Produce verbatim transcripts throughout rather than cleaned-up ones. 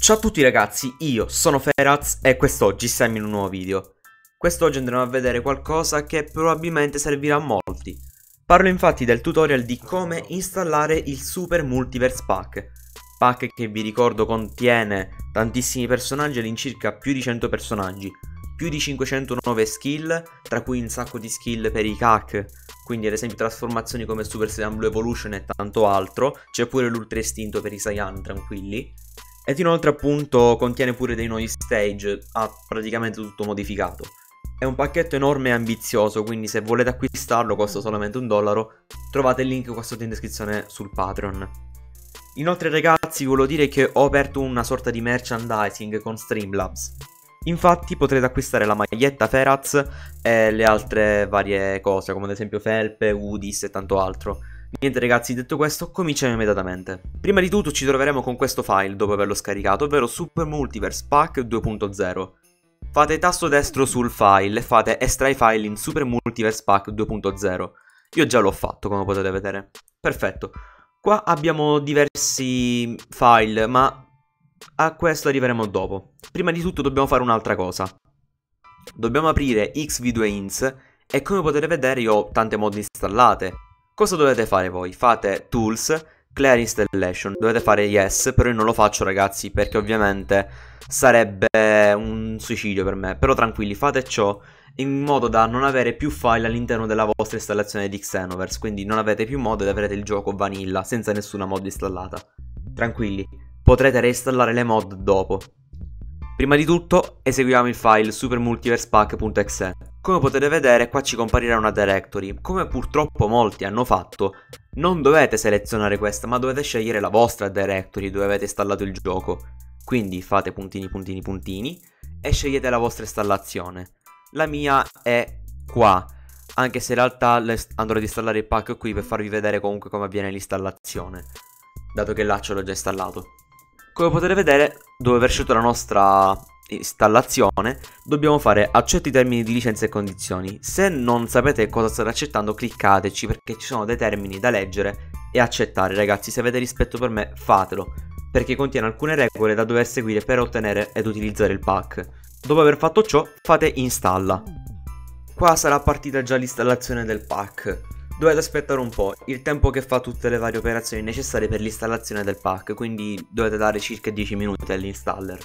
Ciao a tutti ragazzi, io sono Feraz e quest'oggi siamo in un nuovo video. Quest'oggi andremo a vedere qualcosa che probabilmente servirà a molti. Parlo infatti del tutorial di come installare il Super Multiverse Pack. Pack che vi ricordo contiene tantissimi personaggi, all'incirca più di cento personaggi, più di cinquecentonove skill, tra cui un sacco di skill per i C A C, quindi ad esempio trasformazioni come Super Saiyan Blue Evolution e tanto altro. C'è pure l'Ultra Istinto per i Saiyan, tranquilli. Ed inoltre appunto contiene pure dei nuovi stage, ha praticamente tutto modificato. È un pacchetto enorme e ambizioso, quindi se volete acquistarlo costa solamente un dollaro. Trovate il link qua sotto in descrizione sul Patreon. Inoltre ragazzi vi volevo dire che ho aperto una sorta di merchandising con Streamlabs. Infatti potrete acquistare la maglietta Feraz e le altre varie cose, come ad esempio felpe, hoodies e tanto altro. Niente ragazzi, detto questo, cominciamo immediatamente. Prima di tutto ci troveremo con questo file dopo averlo scaricato, ovvero Super Multiverse Pack due punto zero. Fate tasto destro sul file e fate estrai file in Super Multiverse Pack due punto zero. Io già l'ho fatto, come potete vedere. Perfetto. Qua abbiamo diversi file, ma a questo arriveremo dopo. Prima di tutto dobbiamo fare un'altra cosa. Dobbiamo aprire X V due Ins e come potete vedere io ho tante mod installate. Cosa dovete fare voi? Fate Tools, Clear Installation, dovete fare Yes, però io non lo faccio ragazzi perché ovviamente sarebbe un suicidio per me. Però tranquilli, fate ciò in modo da non avere più file all'interno della vostra installazione di Xenoverse, quindi non avete più mod ed avrete il gioco vanilla senza nessuna mod installata. Tranquilli, potrete reinstallare le mod dopo. Prima di tutto eseguiamo il file supermultiversepack.exe. Come potete vedere qua ci comparirà una directory. Come purtroppo molti hanno fatto, non dovete selezionare questa ma dovete scegliere la vostra directory dove avete installato il gioco. Quindi fate puntini puntini puntini e scegliete la vostra installazione. La mia è qua, anche se in realtà andrò ad installare il pack qui per farvi vedere comunque come avviene l'installazione, dato che là ce l'ho già installato. Come potete vedere, dopo aver scelto la nostra installazione, dobbiamo fare accetto i termini di licenza e condizioni. Se non sapete cosa state accettando, cliccateci perché ci sono dei termini da leggere e accettare. Ragazzi, se avete rispetto per me, fatelo, perché contiene alcune regole da dover seguire per ottenere ed utilizzare il pack. Dopo aver fatto ciò, fate installa. Qua sarà partita già l'installazione del pack. Dovete aspettare un po', il tempo che fa tutte le varie operazioni necessarie per l'installazione del pack, quindi dovete dare circa dieci minuti all'installer.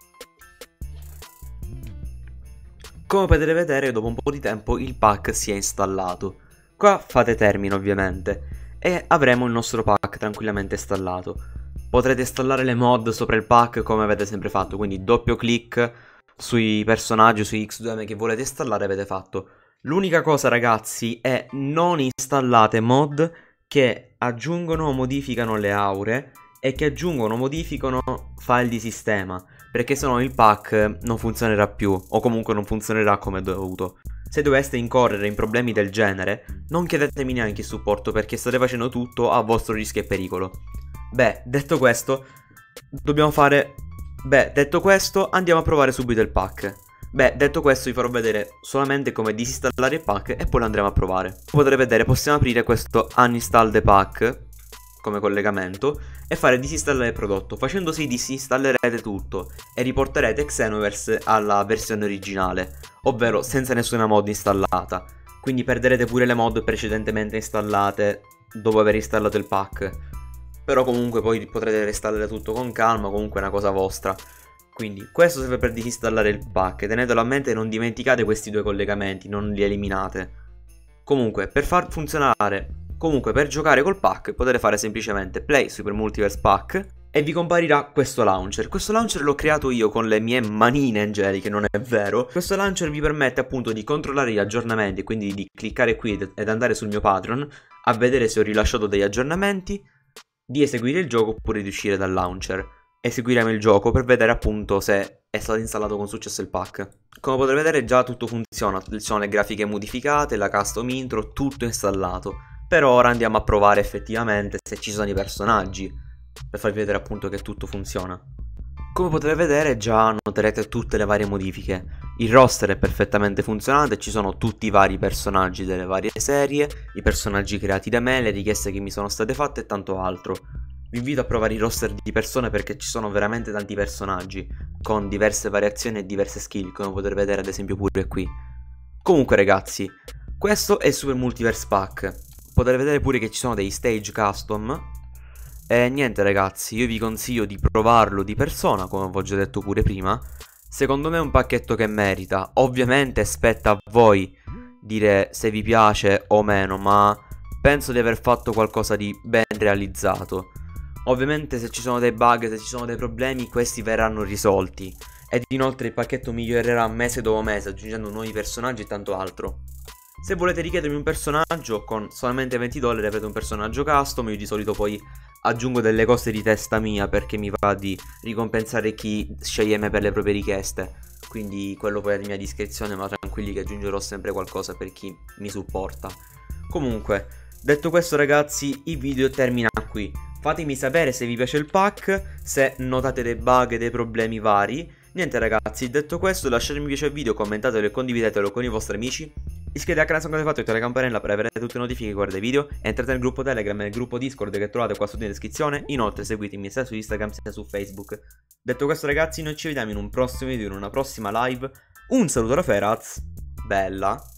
Come potete vedere, dopo un po' di tempo il pack si è installato. Qua fate termine ovviamente e avremo il nostro pack tranquillamente installato. Potrete installare le mod sopra il pack come avete sempre fatto, quindi doppio clic sui personaggi, sui X due M che volete installare avete fatto. L'unica cosa ragazzi è non installate mod che aggiungono o modificano le aure e che aggiungono o modificano file di sistema, perché sennò il pack non funzionerà più o comunque non funzionerà come dovuto. Se doveste incorrere in problemi del genere non chiedetemi neanche il supporto perché state facendo tutto a vostro rischio e pericolo. Beh, detto questo dobbiamo fare... Beh, detto questo andiamo a provare subito il pack. Beh, detto questo vi farò vedere solamente come disinstallare il pack e poi lo andremo a provare. Come potrete vedere possiamo aprire questo uninstall the pack come collegamento e fare disinstallare il prodotto. Facendo sì disinstallerete tutto e riporterete Xenoverse alla versione originale, ovvero senza nessuna mod installata. Quindi perderete pure le mod precedentemente installate dopo aver installato il pack. Però comunque poi potrete reinstallare tutto con calma, comunque è una cosa vostra. Quindi questo serve per disinstallare il pack, tenetelo a mente e non dimenticate questi due collegamenti, non li eliminate. Comunque per far funzionare, comunque per giocare col pack potete fare semplicemente play Super Multiverse Pack e vi comparirà questo launcher. Questo launcher l'ho creato io con le mie manine angeliche, non è vero. Questo launcher vi permette appunto di controllare gli aggiornamenti, quindi di cliccare qui ed andare sul mio Patreon a vedere se ho rilasciato degli aggiornamenti, di eseguire il gioco oppure di uscire dal launcher. Eseguiremo il gioco per vedere appunto se è stato installato con successo il pack. Come potete vedere già tutto funziona, ci sono le grafiche modificate, la custom intro, tutto installato. Per ora andiamo a provare effettivamente se ci sono i personaggi, per farvi vedere appunto che tutto funziona. Come potete vedere già noterete tutte le varie modifiche. Il roster è perfettamente funzionante, ci sono tutti i vari personaggi delle varie serie, i personaggi creati da me, le richieste che mi sono state fatte e tanto altro. Vi invito a provare i roster di persone perché ci sono veramente tanti personaggi con diverse variazioni e diverse skill, come potete vedere ad esempio pure qui. Comunque ragazzi, questo è il Super Multiverse Pack. Potete vedere pure che ci sono dei stage custom. E niente ragazzi, io vi consiglio di provarlo di persona, come ho già detto pure prima. Secondo me è un pacchetto che merita. Ovviamente spetta a voi dire se vi piace o meno, ma penso di aver fatto qualcosa di ben realizzato. Ovviamente se ci sono dei bug, se ci sono dei problemi, questi verranno risolti. Ed inoltre il pacchetto migliorerà mese dopo mese, aggiungendo nuovi personaggi e tanto altro. Se volete richiedermi un personaggio, con solamente venti dollari avrete un personaggio custom. Io di solito poi aggiungo delle cose di testa mia, perché mi va di ricompensare chi sceglie me per le proprie richieste. Quindi quello poi è la mia descrizione, ma tranquilli che aggiungerò sempre qualcosa per chi mi supporta. Comunque, detto questo ragazzi, il video termina qui. Fatemi sapere se vi piace il pack, se notate dei bug, dei problemi vari. Niente ragazzi, detto questo, lasciate mi piace al video, commentatelo e condividetelo con i vostri amici. Iscrivetevi al canale se non avete fatto e attivate la campanella per avere tutte le notifiche che guarda i video. E entrate nel gruppo Telegram e nel gruppo Discord che trovate qua sotto in descrizione. Inoltre seguitemi sia su Instagram sia su Facebook. Detto questo ragazzi, noi ci vediamo in un prossimo video, in una prossima live. Un saluto da Feraz, bella.